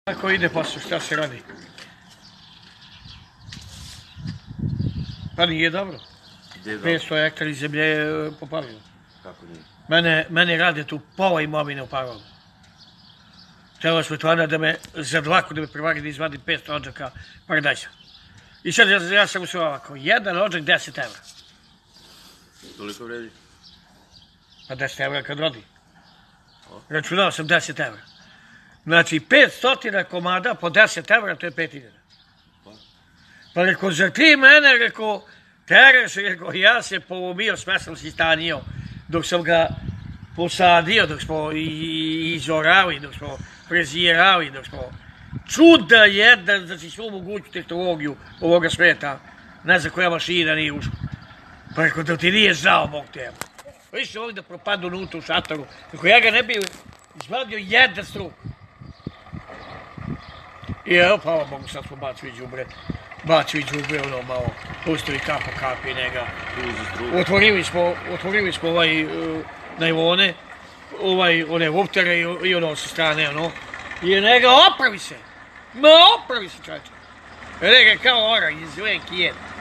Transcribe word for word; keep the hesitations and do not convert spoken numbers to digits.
Kako ide posao, šta se radi? Pa nije dobro. petsto hektara zemlje je popalilo. Kako nije? Mene, mene rade tu pola imovine u Parovu. Htjela Svetlana da me za dlaku da me prevari da izvadim petsto odžaka paradajza. I sad ja, ja sam usvojao ovako, jedan odžak deset evra. Toliko vredi? Pa deset evra kad rodi. Računao sam deset evra. Znači, petsto komada po deset evra, to je pet hiljada. Pa reko, za ti mene, reko, tereš, reko, ja se polomio, sve sam si stanio, dok sam ga posadio, dok smo izorali, dok smo prezirali, dok smo čuda jedna, znači svu moguću tehnologiju ovoga sveta, ne znam koja mašina nije ušla. Pa reko, da ti nije žao, Bog te evo. Više ovdje da propadu unutra u šatoru, reko, ja ga ne bi izvadio jedan struk. I evo, hvala Bogu, sad smo bacili đubre, bacili đubre, ono malo, pustili kapo kapi njega. Otvorili smo, otvorili smo ovaj najlone, ovaj, one luftere i ono sa strane, ono. I njega opravi se, ma opravi se čače. Njega kao ora iz Lenki jedan.